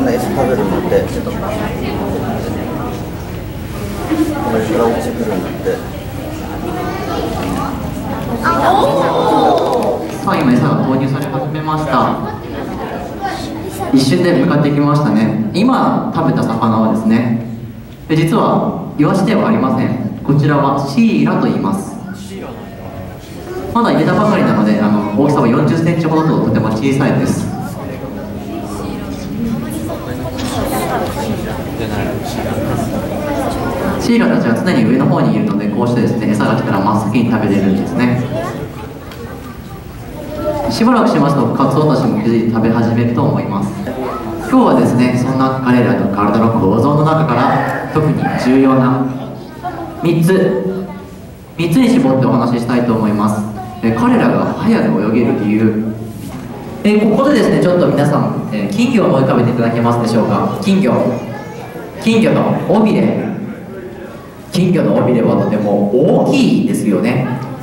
な餌食べるんだって。これから落ちてくるんだって。 さあ今餌が投入され始めました。一瞬で向かってきましたね。今食べた魚はですね、実はイワシではありません。こちらはシイラと言います。まだ入れたばかりなので大きさは40センチほどととても小さいです。シイラたちは常に上の方にいるので、こうしてですね、餌が来たら真っ先に食べれるんですね。しばらくしますとカツオたちも気づいて食べ始めると思います。今日はですね、そんな彼らの体の構造の中から特に重要な3つに絞ってお話ししたいと思います。彼らが速く泳げる理由。ここでですね、ちょっと皆さん、金魚を思い浮かべていただけますでしょうか。金魚の尾びれ。金魚の尾びれはとても大きいですよね。